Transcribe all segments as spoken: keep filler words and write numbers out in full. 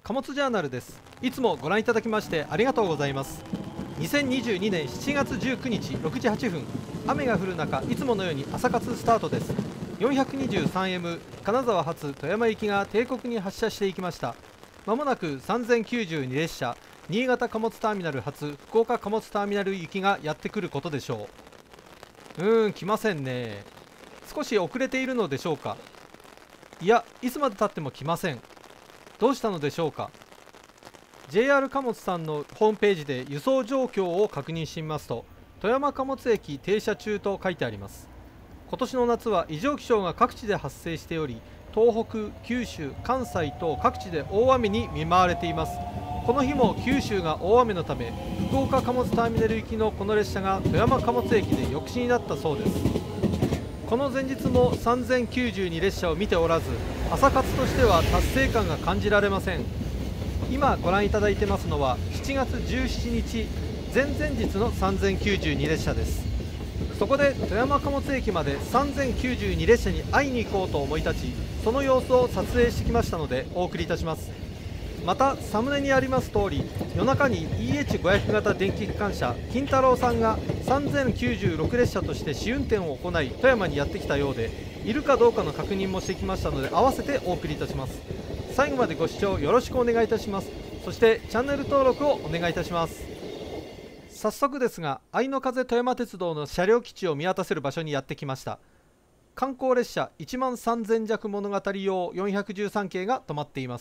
貨物ジャーナルです。いつもご覧いただきましてありがとうございます。にせんにじゅうにねんしちがつじゅうくにちろくじはっぷん、雨が降る中、いつものように朝活スタートです。 よんひゃくにじゅうさんエム 金沢発富山行きが定刻に発車していきました。まもなくさんぜんきゅうじゅうに列車、新潟貨物ターミナル発福岡貨物ターミナル行きがやってくることでしょう。うーん、来ませんね。少し遅れているのでしょうか。いや、いつまでたっても来ません。どうしたのでしょうか。 ジェイアール 貨物さんのホームページで輸送状況を確認してみますと、富山貨物駅停車中と書いてあります。今年の夏は異常気象が各地で発生しており、東北、九州、関西と各地で大雨に見舞われています。この日も九州が大雨のため、福岡貨物ターミナル行きのこの列車が富山貨物駅で抑止になったそうです。この前日もさんぜんきゅうじゅうに列車を見ておらず、朝活としては達成感が感じられません。今ご覧いただいてますのはしちがつじゅうしちにち、前々日のさんぜんきゅうじゅうに列車です。そこで富山貨物駅までさんぜんきゅうじゅうに列車に会いに行こうと思い立ち、その様子を撮影してきましたのでお送りいたします。またサムネにあります通り、夜中に イーエイチごひゃく 型電気機関車金太郎さんがさんぜんきゅうじゅうろく列車として試運転を行い富山にやってきたようで、いるかどうかの確認もしてきましたので合わせてお送りいたします。最後までご視聴よろしくお願いいたします。そしてチャンネル登録をお願いいたします。早速ですが、愛の風富山鉄道の車両基地を見渡せる場所にやってきました。観光列車いちまんさんぜん弱物語用よんひゃくじゅうさん系が止まっています。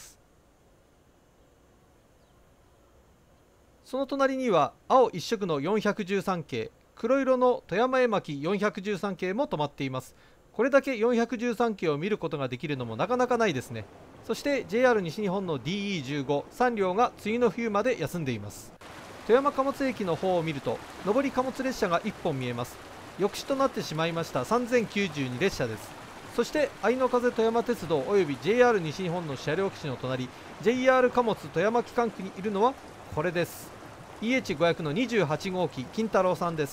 その隣には青一色のよんひゃくじゅうさん系、黒色の富山絵巻よんひゃくじゅうさん系も止まっています。これだけよんひゃくじゅうさん系を見ることができるのもなかなかないですね。そして ジェイアール 西日本の ディーイーじゅうご さん両が次の冬まで休んでいます。富山貨物駅の方を見ると上り貨物列車がいっぽん見えます。抑止となってしまいましたさんぜんきゅうじゅうに列車です。そして愛の風富山鉄道および ジェイアール 西日本の車両基地の隣、 ジェイアール 貨物富山機関区にいるのはこれです。 イーエイチごひゃく のにじゅうはち号機金太郎さんです。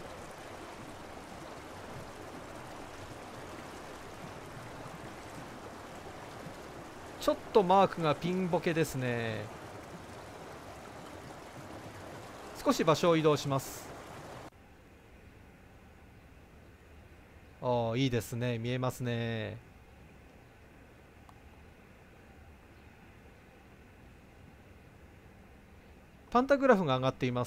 ちょっとマークがピンボケですね。少し場所を移動します。ああ、いいですね。見えますね。パンタグラフが上がっています。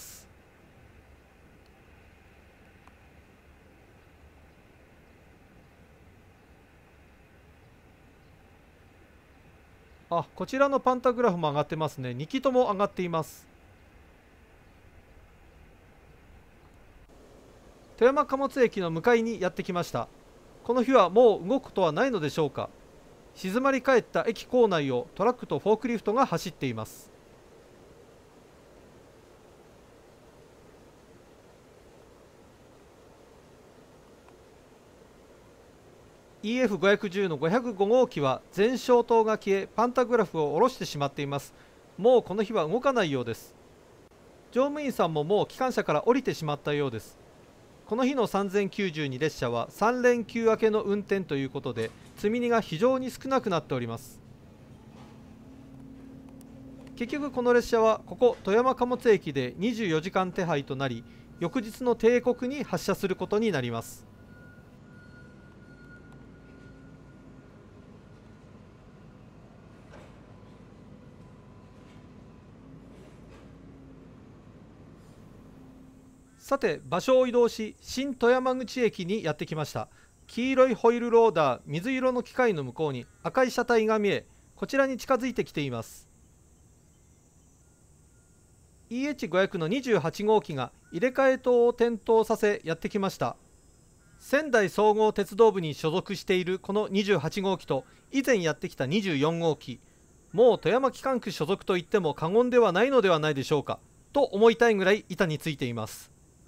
あ、こちらのパンタグラフも上がってますね。に機とも上がっています。富山貨物駅の向かいにやってきました。この日はもう動くことはないのでしょうか。静まり返った駅構内をトラックとフォークリフトが走っています。イーエフごひゃくじゅう のごひゃくご号機は全消灯が消え、パンタグラフを下ろしてしまっています。もうこの日は動かないようです。乗務員さんももう機関車から降りてしまったようです。この日のさんぜんきゅうじゅうに列車はさん連休明けの運転ということで、積み荷が非常に少なくなっております。結局この列車はここ富山貨物駅でにじゅうよじかん手配となり、翌日の定刻に発車することになります。さて場所を移動し、新富山口駅にやってきました。黄色いホイールローダー、水色の機械の向こうに赤い車体が見え、こちらに近づいてきています。 イーエイチごひゃく のにじゅうはち号機が入れ替え灯を点灯させやってきました。仙台総合鉄道部に所属しているこのにじゅうはち号機と以前やってきたにじゅうよん号機、もう富山機関区所属といっても過言ではないのではないでしょうかと思いたいぐらい板についています。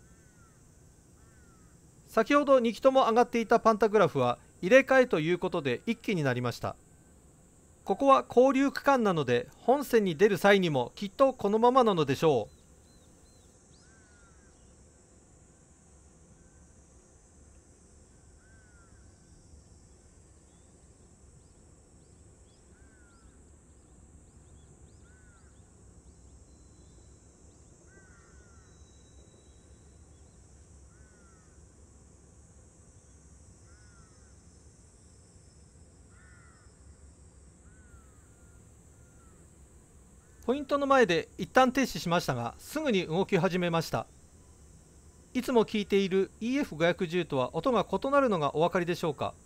先ほどに機とも上がっていたパンタグラフは入れ替えということでいっ機になりました。ここは交流区間なので本線に出る際にもきっとこのままなのでしょう。 ポイントの前で一旦停止しましたが、すぐに動き始めました。いつも聞いている イーエフごひゃくじゅう とは音が異なるのがお分かりでしょうか。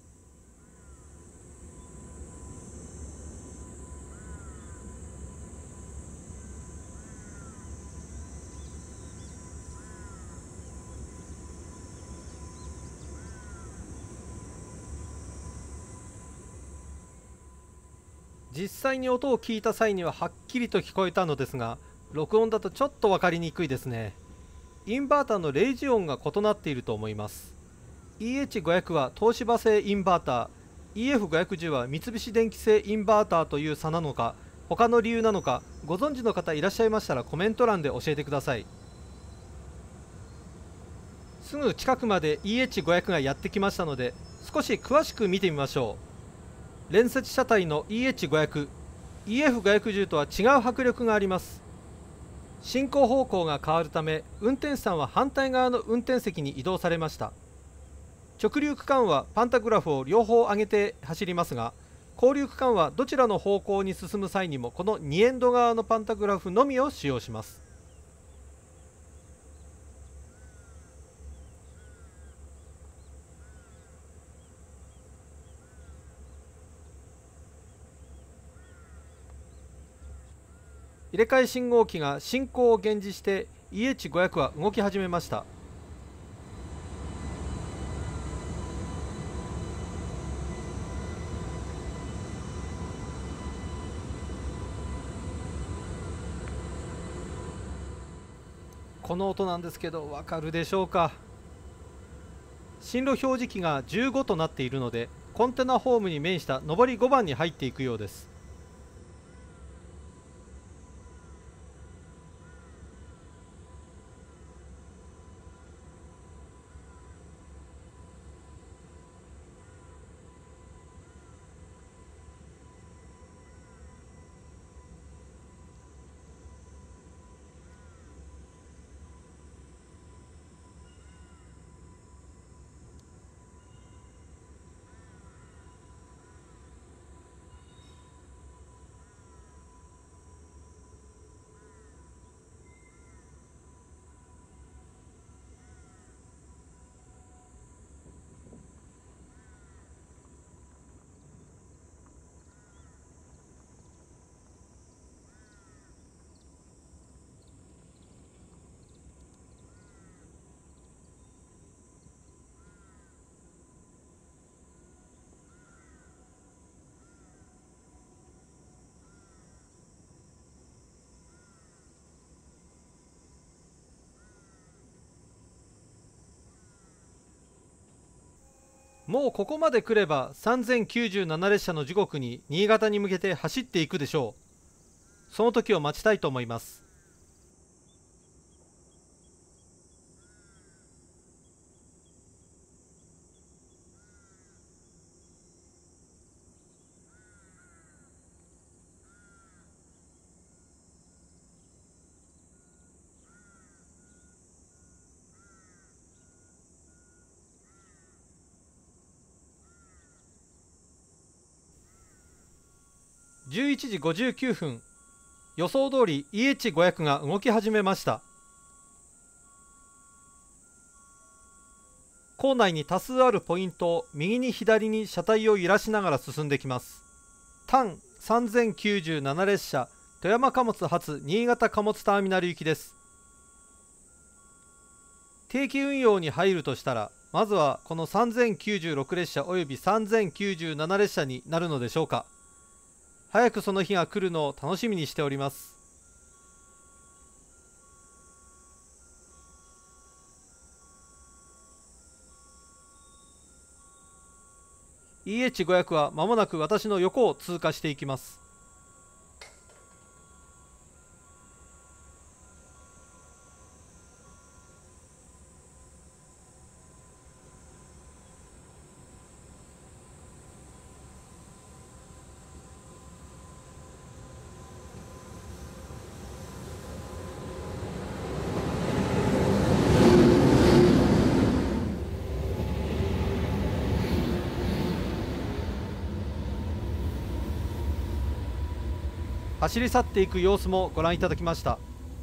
実際に音を聞いた際にははっきりと聞こえたのですが、録音だとちょっと分かりにくいですね。インバーターのレイジ音が異なっていると思います。 イーエイチごひゃく は東芝製インバーター、 イーエフごひゃくじゅう は三菱電機製インバーターという差なのか、他の理由なのか、ご存知の方いらっしゃいましたらコメント欄で教えてください。すぐ近くまで イーエイチごひゃく がやってきましたので、少し詳しく見てみましょう。連接車体の イーエイチごひゃく、イーエフごひゃくじゅう とは違う迫力があります。進行方向が変わるため、運転手さんは反対側の運転席に移動されました。直流区間はパンタグラフを両方上げて走りますが、交流区間はどちらの方向に進む際にもこのにエンド側のパンタグラフのみを使用します。入れ替え信号機が進行を減じして イーエイチごひゃく は動き始めました。この音なんですけど、わかるでしょうか。進路表示器がじゅうごとなっているので、コンテナホームに面した上りごばんに入っていくようです。もうここまで来ればさんぜんきゅうじゅうなな列車の時刻に新潟に向けて走っていくでしょう。その時を待ちたいと思います。じゅういちじごじゅうきゅうふん、予想通り イーエイチごひゃく が動き始めました。構内に多数あるポイントを右に左に車体を揺らしながら進んできます。単さんぜんきゅうじゅうなな列車、富山貨物発新潟貨物ターミナル行きです。定期運用に入るとしたら、まずはこのさんぜんきゅうじゅうろく列車およびさんぜんきゅうじゅうなな列車になるのでしょうか。早くその日が来るのを楽しみにしております。イーエイチごひゃく は間もなく私の横を通過していきます。 走り去っていく様子もご覧いただきました。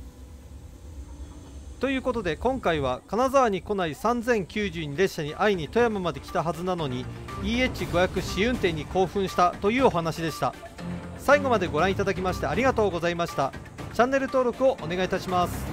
ということで今回は金沢に来ないさんぜんきゅうじゅうに列車に会いに富山まで来たはずなのに イーエイチごひゃく 試運転に興奮したというお話でした。最後までご覧いただきましてありがとうございました。チャンネル登録をお願いいたします。